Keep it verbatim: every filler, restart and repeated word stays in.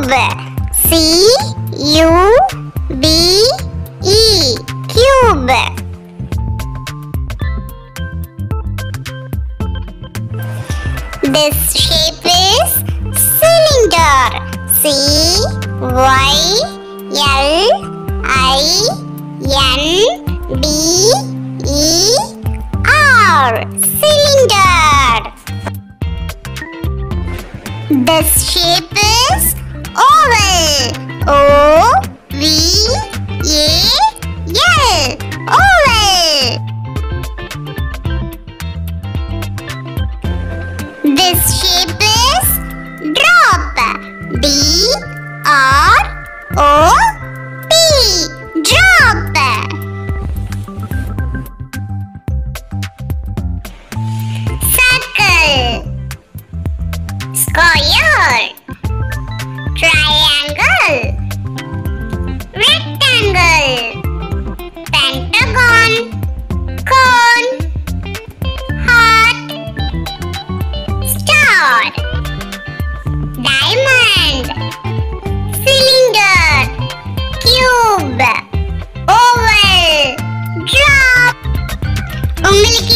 cube. C U B E, cube. This shape is cylinder. C Y L I N D E R, cylinder. This shape is oval. O V A L, oval. This shape is drop. D R O P, drop. Circle, square, triangle, rectangle, pentagon, cone, heart, star, diamond, cylinder, cube, oval, drop. உங்களுக்கு